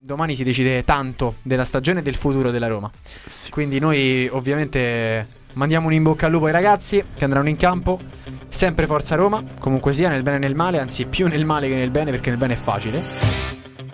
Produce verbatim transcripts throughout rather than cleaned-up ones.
Domani si decide tanto della stagione e del futuro della Roma. Sì. Quindi noi ovviamente mandiamo un in bocca al lupo ai ragazzi che andranno in campo. Sempre forza Roma, comunque sia, nel bene e nel male, anzi più nel male che nel bene, perché nel bene è facile.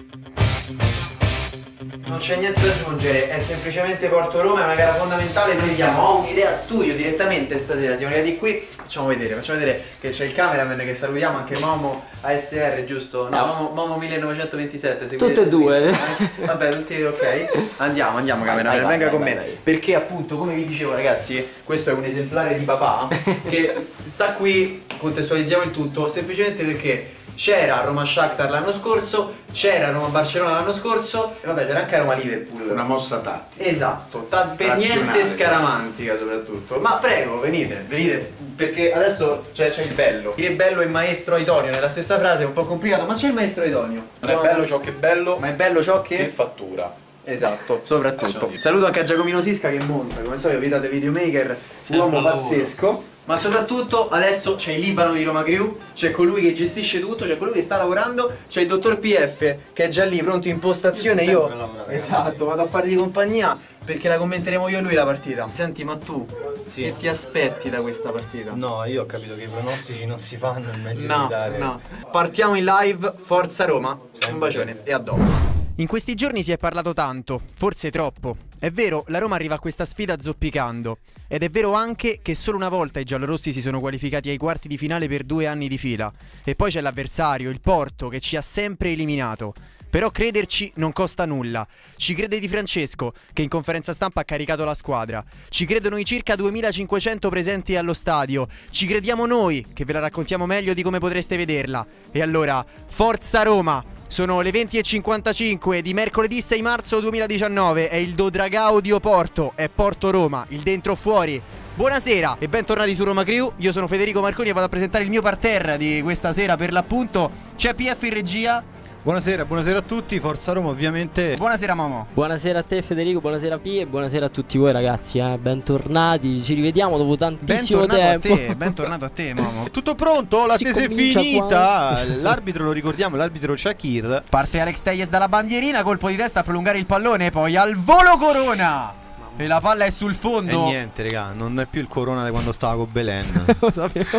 Non c'è niente da aggiungere, è semplicemente Porto Roma, è una gara fondamentale. Noi siamo a un'idea studio direttamente stasera, siamo arrivati qui. Facciamo vedere, facciamo vedere che c'è il cameraman che salutiamo, anche Momo A S R, giusto? No, Momo, Momo millenovecentoventisette. Tutte e due. Vabbè, tutti ok. Andiamo, andiamo cameraman, venga con me. Perché appunto, come vi dicevo ragazzi, questo è un esemplare di papà che sta qui, contestualizziamo il tutto, semplicemente perché c'era Roma Shakhtar l'anno scorso, c'era Roma Barcellona l'anno scorso e vabbè c'era anche Roma Liverpool. Una mossa tattica. Esatto, ta per niente scaramantica soprattutto. Ma prego, venite, venite, perché adesso c'è il bello. Dire bello e maestro idoneo nella stessa frase è un po' complicato, ma c'è il maestro idoneo. Non è bello ciò che è bello, ma è bello ciò che, che fattura. Esatto, soprattutto. Saluto anche a Giacomino Sisca che monta, come so, vita dei videomaker, uomo pazzesco. Ma soprattutto adesso c'è il Libano di Roma Crew, c'è colui che gestisce tutto, c'è colui che sta lavorando, c'è il dottor P F che è già lì pronto in postazione. Io, io esatto, vado a fargli compagnia perché la commenteremo io e lui la partita. Senti, ma tu sì. Che ti aspetti da questa partita? No, io ho capito che i pronostici non si fanno, è meglio no, evitare. No, partiamo in live, forza Roma, un bacione e a dopo. In questi giorni si è parlato tanto, forse troppo. È vero, la Roma arriva a questa sfida zoppicando. Ed è vero anche che solo una volta i giallorossi si sono qualificati ai quarti di finale per due anni di fila. E poi c'è l'avversario, il Porto, che ci ha sempre eliminato. Però crederci non costa nulla. Ci crede Di Francesco, che in conferenza stampa ha caricato la squadra. Ci credono i circa duemilacinquecento presenti allo stadio. Ci crediamo noi, che ve la raccontiamo meglio di come potreste vederla. E allora, forza Roma! Sono le venti e cinquantacinque di mercoledì sei marzo duemiladiciannove. È il Dodragaudio Porto, è Porto Roma, il dentro fuori. Buonasera e bentornati su Roma Crew. Io sono Federico Marconi e vado a presentare il mio parterre di questa sera per l'appunto. C'è P F in regia. Buonasera, buonasera a tutti, forza Roma ovviamente. Buonasera Momo. Buonasera a te Federico, buonasera P e buonasera a tutti voi ragazzi, eh. Bentornati, ci rivediamo dopo tantissimo bentornato tempo. a te, bentornato a te Momo. Tutto pronto, la Si tesa è finita. L'arbitro lo ricordiamo, l'arbitro Shakir. Parte Alex Telles dalla bandierina, colpo di testa a prolungare il pallone, poi al volo Corona. E la palla è sul fondo. E niente raga, non è più il Corona di quando stava con Belen. Lo sapevo.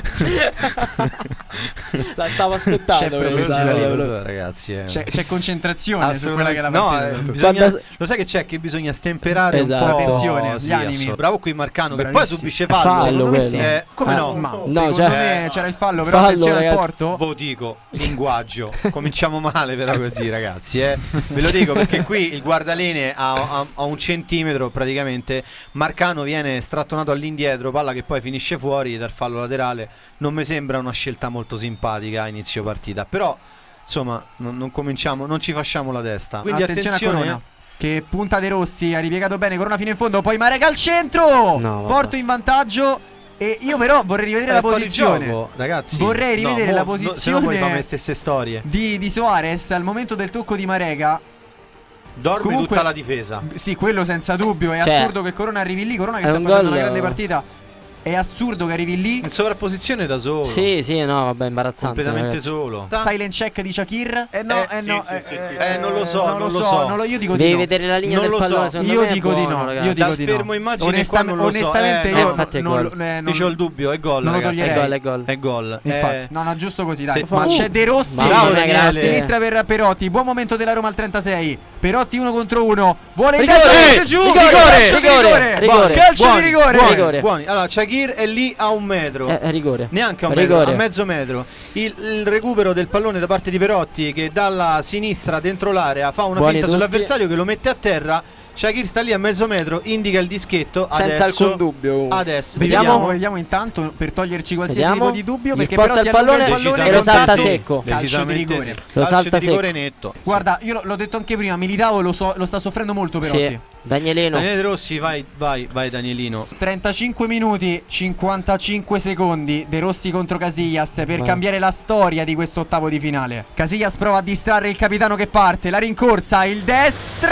La stavo aspettando. C'è lo so, lo so, ragazzi eh. C'è concentrazione su quella che è la no, partita. eh, bisogna, Quando... Lo sai che c'è? Che bisogna stemperare esatto. un po' l'attenzione, sì, gli animi. Bravo qui Marcano, bravissimo. Che poi subisce fallo. Fallo me sì. eh, come ah, no? Ma no, secondo cioè... me c'era il fallo, però fallo, attenzione ragazzi. al Porto. Vo dico, linguaggio. Cominciamo male però così ragazzi eh. Ve lo dico perché qui il guardalinee a, a, a un centimetro praticamente. Marcano viene strattonato all'indietro, palla che poi finisce fuori dal fallo laterale. Non mi sembra una scelta molto simpatica a inizio partita, però insomma non, non cominciamo, non ci facciamo la testa. Quindi attenzione, attenzione a Corona, che punta De Rossi, ha ripiegato bene, Corona fino in fondo, poi Marega al centro, no, Porto in vantaggio. E io però vorrei rivedere eh, la posizione gioco, ragazzi. Vorrei rivedere no, la mo, posizione no, se no poi fanno le stesse storie di, di Soares al momento del tocco di Marega. Dorme Comunque, tutta la difesa. Sì, quello senza dubbio. È cioè, assurdo che Corona arrivi lì. Corona che sta un facendo gol, una grande partita. È assurdo che arrivi lì in sovrapposizione da solo. Sì, sì, no, vabbè, imbarazzante. Completamente ragazzi. solo. Silent check di Shakir. Eh no, eh, eh, no sì, eh, sì, eh, sì, eh, non lo so, non, non lo lo so, so. non lo, io dico Devi di no. vedere la linea non del lo pallone, so. secondo Io me dico è di buono, no. ragazzi. Io dico Dal di fermo no. immagine Onesta qua non lo so. onestamente eh, io no. infatti è non, gol. eh, non, Io c'ho il dubbio, è gol non lo ragazzi. toglierei. È gol, è gol. È gol. Infatti, eh, no, no, giusto così, dai. Se, Ma uh, c'è De Rossi. Bravo, a Daniele. sinistra per Perotti. Buon momento della Roma al trentasei. Perotti uno contro uno. Vuole il Rigore, calcio giù. rigore, Calcio di rigore, rigore. Calcio buoni, di rigore. buoni, Rigore. buoni. Allora Shakir è lì a un metro. È, è rigore. Neanche a un rigore. metro, a mezzo metro. Il, il recupero del pallone da parte di Perotti, che dalla sinistra dentro l'area fa una Buoni finta tutti. sull'avversario che lo mette a terra. Shakir sta lì a mezzo metro, indica il dischetto. Senza adesso, alcun dubbio. Adesso Vediamo, vediamo. vediamo intanto per toglierci qualsiasi Vediamo. tipo di dubbio. Gli Perché sposta Perotti il pallone, allunga il pallone e lo salta sì, secco. calcio di Decisamente rigore. sì. Lo Calcio salta di rigore secco. netto. Guarda, io l'ho detto anche prima, Militao lo, so, lo sta soffrendo molto Perotti. Sì. Danielino. Daniele De Rossi, vai, vai, vai Danielino. trentacinque minuti, cinquantacinque secondi. De Rossi contro Casillas per Vai. cambiare la storia di questo ottavo di finale. Casillas prova a distrarre il capitano che parte. La rincorsa, il destro.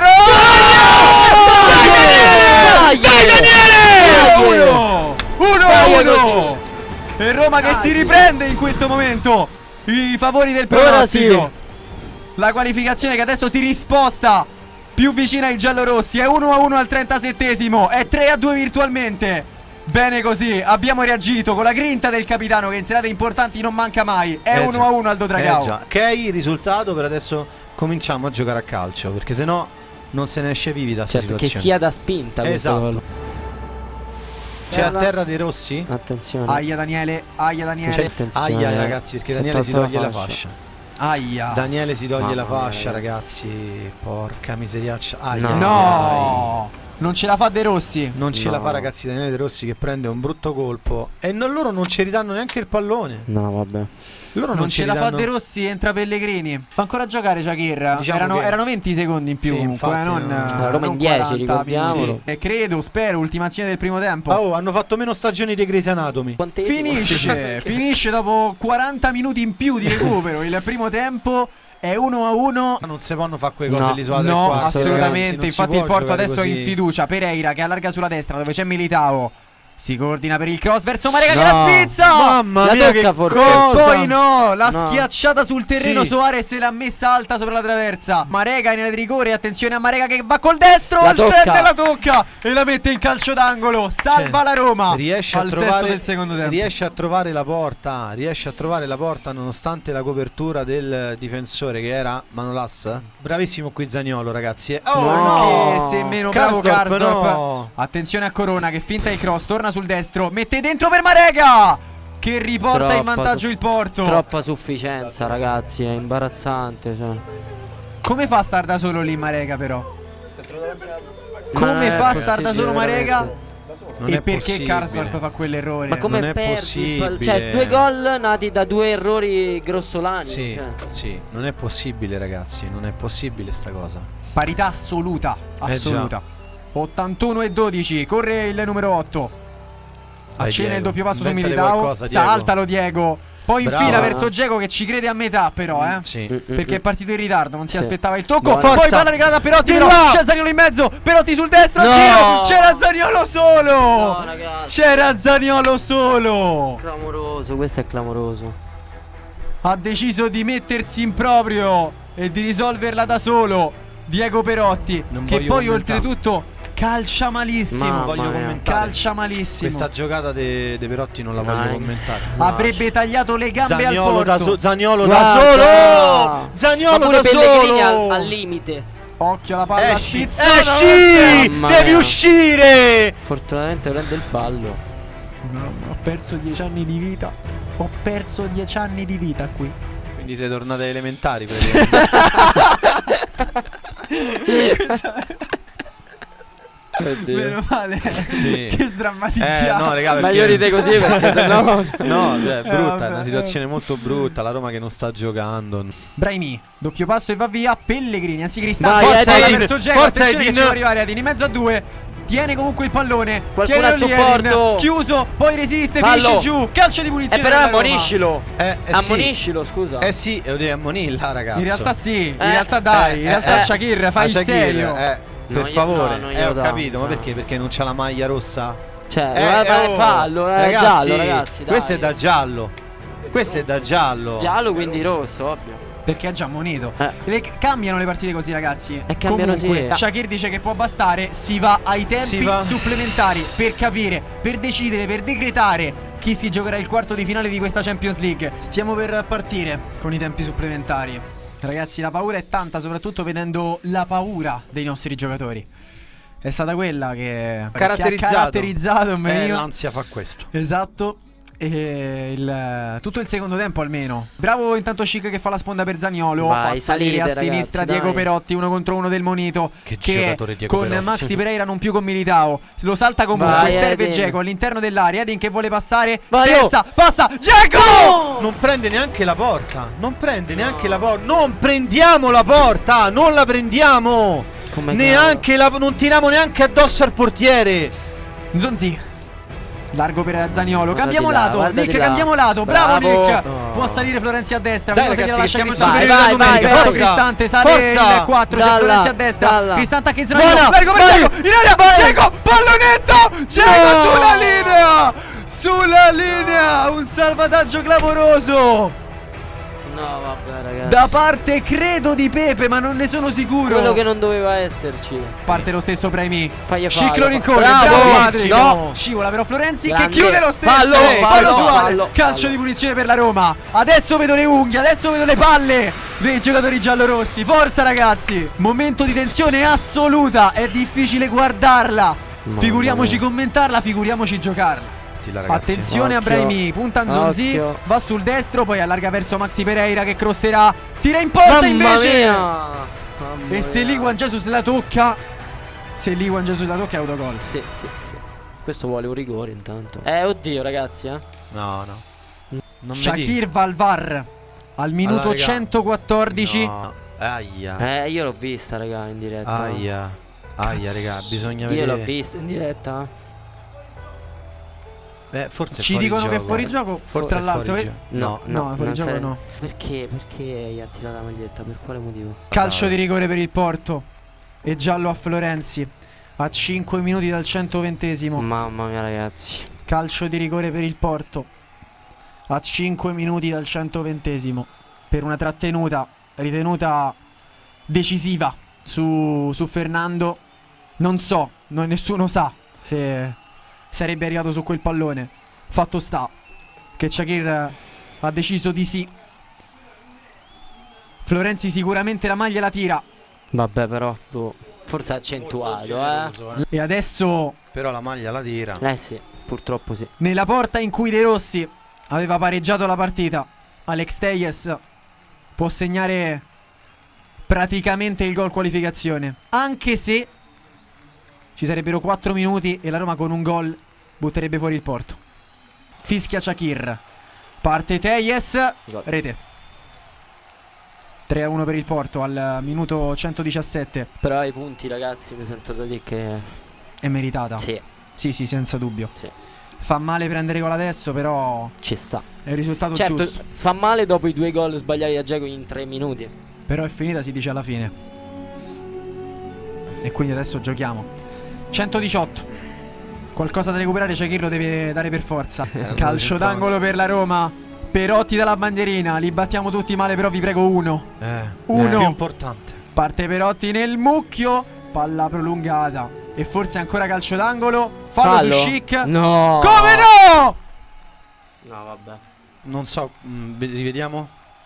Dai, Daniele! uno uno E Roma che si riprende in questo momento. I favori del pronostico. la qualificazione che adesso si risposta più vicina ai giallorossi. È uno a uno al trentasettesimo, è tre a due virtualmente. Bene così, abbiamo reagito con la grinta del capitano che in serate importanti non manca mai. È eh uno a uno Aldo Dragao. Eh già. Che è il risultato per adesso cominciamo a giocare a calcio, perché sennò non se ne esce vivi da questa certo, situazione. che sia da spinta. Esatto. C'è a terra dei rossi? Attenzione. Aia Daniele, aia Daniele. Attenzione, Aia eh. ragazzi, perché Si è Daniele si tolta toglie la la fascia. fascia. Aia. Daniele si toglie Mamma la mia, fascia, ragazzi. ragazzi. Porca miseriaccia. Aia, No. No, non ce la fa De Rossi. Non ce No. la fa, ragazzi. Daniele De Rossi che prende un brutto colpo. E non, loro non ci ridanno neanche il pallone. No, vabbè. Loro non, Non ci ce la fa ridanno... De Rossi, entra Pellegrini. Fa ancora giocare Shakir. Diciamo erano, che- erano venti secondi in più Sì, comunque, infatti, eh, non, no. eh, La Roma non in dieci, quaranta, ricordiamolo. sì. E credo, spero, ultimazione del primo tempo. Oh, hanno fatto meno stagioni di Grey's Anatomy. Quantesimo? Finisce, finisce dopo quaranta minuti in più di recupero. Il primo tempo è uno a uno. Non si possono fare quelle cose No. l'isola del No, quarto, assolutamente. ragazzi, non si Infatti può il Porto giocare adesso è in così. fiducia. Pereira che allarga sulla destra dove c'è Militao. Si coordina per il cross verso Marega che No. la spizza. Mamma La mia, tocca che forse. cosa! Poi no, la No. schiacciata sul terreno. Sì. Suarez se l'ha messa alta sopra la traversa. Marega in area di rigore. Attenzione a Marega che va col destro. La Al tocca. sette la tocca e la mette in calcio d'angolo. Salva Cioè, la Roma. Riesce a, al sesto trovare, del secondo tempo. riesce a trovare la porta. Riesce a trovare la porta nonostante la copertura del difensore che era Manolas. Bravissimo qui Zaniolo, ragazzi. eh. Oh, Anche no. se meno bravo Karsdorp, Karsdorp. no. Attenzione a Corona che finta il cross. Torna sul destro. Mette dentro per Marega che riporta Troppa in vantaggio su- il Porto. Troppa sufficienza, ragazzi. È imbarazzante. Cioè. Come fa a star da solo lì Marega però? Ma non Come è fa a star da possibile, solo Marega? veramente. Non E è perché possibile. Karsdorp fa quell'errore? Ma come Non è perdi il possibile. pal- Cioè, due gol nati da due errori grossolani. Sì, cioè. sì, non è possibile, ragazzi. Non è possibile sta cosa. Parità assoluta, Eh assoluta. ottantuno e dodici, corre il numero otto. Vai, Accena il Diego, doppio passo su inventati Militao. qualcosa, Diego. Saltalo Diego. Poi Bravo. infila verso Dzeko che ci crede a metà però, eh. Sì. Perché è partito in ritardo, non si Sì. aspettava il tocco. Buona. Poi Forza. palla regalata a Perotti, Di però là. c'è Zaniolo in mezzo. Perotti sul destro, No. giro. C'era Zaniolo solo. No, ragazzi. C'era Zaniolo solo. Clamoroso, questo è clamoroso. Ha deciso di mettersi in proprio e di risolverla da solo Diego Perotti, Non che voglio poi commentare. oltretutto calcia malissimo. Mamma voglio mia. commentare. Calcia malissimo. Questa giocata dei de Perotti non la No, voglio eh. commentare. No. Avrebbe tagliato le gambe al Zaniolo da, Porto. so- Zaniolo Guarda. da solo! Zaniolo Ma pure da Pellegrini solo! al, al limite. Occhio alla palla Esci, spizzata. esci! Mamma Devi mia. uscire! Fortunatamente prende il fallo. No, ho perso dieci anni di vita. Ho perso dieci anni di vita qui. Quindi sei tornato ai elementari, praticamente. Oddio. Meno male Sì. che sdrammatizziamo. Eh, no, raga, perché... Meglio ride così perché sennò. No, cioè, è Eh, brutta, vabbè, è una situazione molto brutta. La Roma che non sta giocando. Brahimi, doppio passo e va via. Pellegrini, anzi Cristante. Vai, Forza Edin. Edin, verso Dzeko. Forza Attenzione che Edin. ci può arrivare Edin in mezzo a due. Tiene comunque il pallone. Qualcuno a Tienilo lì, Edin. supporto. Chiuso, poi resiste, Fallo. finisce giù. Calcio di Eh, punizione. però della Roma. ammoniscilo. Eh, eh Ammoniscilo, scusa. sì. Eh sì, lo devi ammonirla, ragazzi. In realtà sì, in Eh, realtà dai, in eh, realtà eh, Shakir fa a il Shakir, serio. eh, No, per io- favore, no, non eh, glielo ho do, capito, ma no. perché? Perché non c'ha la maglia rossa? Cioè, Eh, ma- ma oh, fallo, è ragazzi, giallo, ragazzi. Dai. questo è da giallo. Questo è da giallo. Giallo, quindi rosso, ovvio. Perché ha già ammonito. Eh. Le- cambiano le partite così, ragazzi. E cambiano, Comunque, sì. Shakir dice che può bastare. Si va ai Si tempi va. supplementari per capire, per decidere, per decretare chi si giocherà il quarto di finale di questa Champions League. Stiamo per partire con i tempi supplementari. Ragazzi, la paura è tanta, soprattutto vedendo la paura dei nostri giocatori. È stata quella che, Caratterizzato. che ha caratterizzato un Eh, veniva. l'ansia fa questo. Esatto. E il, tutto il secondo tempo almeno. Bravo intanto Chic che fa la sponda per Zaniolo. Vai, fa salire salite, a ragazzi, sinistra dai. Diego Perotti, uno contro uno del Monito. Che Che giocatore Diego con Perotti. Maxi Pereira non più con Militao. Lo salta comunque. Vai, serve Edin. Dzeko all'interno dell'area. Edin che vuole passare. Vai, Sterza, passa. Dzeko! Non prende neanche la porta. Non prende neanche la porta. Non prendiamo la porta. Non la prendiamo. Come Neanche la, non tiriamo neanche addosso al portiere. Zonzi. Largo per Zaniolo. Guarda Cambiamo di là, lato. guarda Nick, di là. cambiamo lato. Bravo, Bravo. Nick. No. Può salire Florenzi a destra. Dai, vediamo se ragazzi, gliela che lascia siamo Cristante. superiori Vai, alla vai, numerica. forza. Cristante sale Forza. il quattro. C'è Dalla, Florenzi a destra. dalla. Cristante a Chiesa. Buona, Largo per vai. Dzeko. In area. Dzeko. Pallonetto. Dzeko No. sulla linea. Sulla linea. Un salvataggio clamoroso. No, vabbè, ragazzi. Da parte credo di Pepe, ma non ne sono sicuro. Quello che non doveva esserci. Parte lo stesso Brahimi. Fagli Schick fallo. lo rincorre. Bravo, Bravo Patrick. no. Scivola però Florenzi Grande. che chiude lo stesso. Fallo, Eh, fallo, fallo su Ale. fallo, Calcio fallo. di punizione per la Roma. Adesso vedo le unghie, adesso vedo le palle dei giocatori giallorossi. Forza ragazzi. Momento di tensione assoluta. È difficile guardarla. Mamma Figuriamoci mia. commentarla, figuriamoci giocarla. Ragazzi. Attenzione a Occhio. Brahimi, punta Nzonzi, Occhio. va sul destro, poi allarga verso Maxi Pereira che crosserà, tira in porta Mamma invece. mia. Mamma E se mia. Liguan Jesus la tocca, se Liguan Jesus la tocca è autogol. Sì, sì, sì. Questo vuole un rigore intanto. Eh, oddio, ragazzi, eh. No, no. Non mi Shakir va al V A R al minuto Allora, raga. centoquattordici. No. Aia. Eh, io l'ho vista, raga, in diretta. Aia. Aia, raga, bisogna Io l'ho eh. vedere. visto in diretta. Beh, forse è Ci fuori dicono gioco. che è fuori gioco. Forse Tra è l'altro, fuori eh, gioco. No, no, no, è fuori non gioco sare- no. Perché? Perché gli ha tirato la maglietta? Per quale motivo? Calcio di rigore per il Porto e giallo a Florenzi a cinque minuti dal centoventesimo. Mamma mia, ragazzi. Calcio di rigore per il Porto a cinque minuti dal centoventesimo per una trattenuta ritenuta decisiva su, su Fernando. Non so, non, nessuno sa se sarebbe arrivato su quel pallone. Fatto sta che Shakir ha deciso di sì. Florenzi sicuramente la maglia la tira. Vabbè, però, boh, forse è accentuato, eh. E adesso Però la maglia la tira. Eh sì, purtroppo sì. nella porta in cui De Rossi aveva pareggiato la partita, Alex Telles può segnare praticamente il gol qualificazione. Anche se ci sarebbero quattro minuti e la Roma con un gol butterebbe fuori il Porto. Fischia Shakir. Parte Telles. Gol. Rete. tre a uno per il Porto al minuto centodiciassette. Però i punti, ragazzi, mi sento da dire che... È meritata. Sì, Sì, sì, senza dubbio. sì, Fa male prendere gol adesso, però ci sta. è il risultato Certo, giusto. fa male dopo i due gol sbagliati da Dzeko in tre minuti. Però è finita, si dice alla fine. E quindi adesso giochiamo. centodiciotto. Qualcosa da recuperare Shakir lo deve dare per forza. Calcio d'angolo per la Roma. Perotti dalla bandierina. Li battiamo tutti male, però vi prego uno. Eh, Uno. più importante. Parte Perotti nel mucchio. Palla prolungata. E forse ancora calcio d'angolo. Fallo, Fallo? su Schick. No. Come no? No, vabbè. Non so, mh, ve- rivediamo.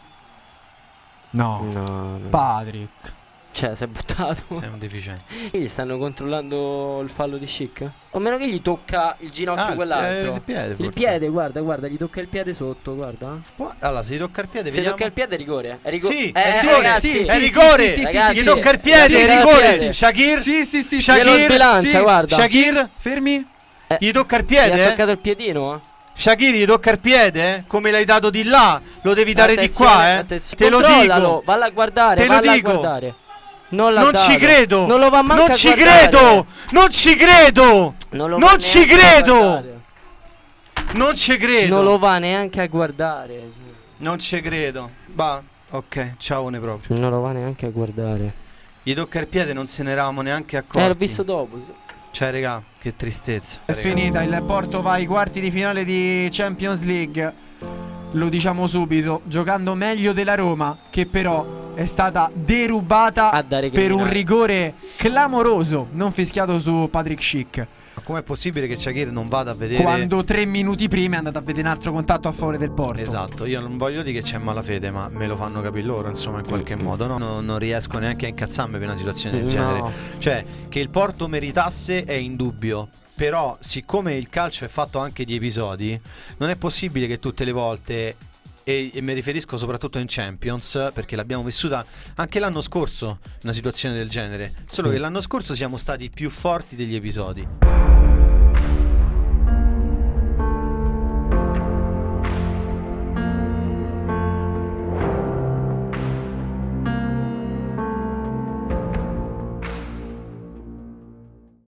No. No, no. Patrick. Cioè, si è buttato. Sei un deficiente. Gli stanno controllando il fallo di Schick? O meno che gli tocca il ginocchio Ah, quell'altro. eh, il piede, Il forse. piede, guarda, guarda, gli tocca il piede sotto, guarda. Può- Allora, se gli tocca il piede, Se vediamo. tocca il piede è rigore. È rigore. Sì, eh, è eh, rigore, ragazzi, sì, è sì, rigore. sì, sì, ragazzi, Gli tocca il piede, sì, è sì, rigore. sì. Shakir, Sì, sì, sì. Shakir, Glielo sbilancia, sì. guarda. Shakir, Fermi. Eh, gli tocca il Gli piede. ha eh? toccato il piedino? Shakir, gli tocca il piede? eh? Come l'hai dato di là, lo devi dare di Attenzione, qua, eh. attenzione. Te lo Controllalo, dico. Valla a guardare, Te lo valla dico. a guardare. Non, l'ha Non dato. ci credo. Non lo va manco Non a ci guardare. credo. Non ci credo. Non, lo Non va ci neanche a credo. guardare. Non ci credo. Non lo va neanche a guardare. Non ci credo. Va. Ok, ciao ne proprio. Non lo va neanche a guardare. Gli tocca il piede, non se ne eravamo neanche accorti. Eh, l'ho visto dopo. Cioè, regà, che tristezza. È Regà. finita, il Porto va ai quarti di finale di Champions League. Lo diciamo subito, giocando meglio della Roma, che però è stata derubata A dare per un criminale. rigore clamoroso, non fischiato su Patrick Schick. Ma com'è possibile che Shakir non vada a vedere? Quando tre minuti prima è andato a vedere un altro contatto a favore del Porto. Esatto, io non voglio dire che c'è malafede, ma me lo fanno capire loro, insomma, in qualche modo. No? Non, non riesco neanche a incazzarmi per una situazione del No. genere. Cioè, che il Porto meritasse è indubbio. Però, siccome il calcio è fatto anche di episodi, non è possibile che tutte le volte, e, e mi riferisco soprattutto in Champions, perché l'abbiamo vissuta anche l'anno scorso, una situazione del genere, solo Sì. che l'anno scorso siamo stati più forti degli episodi.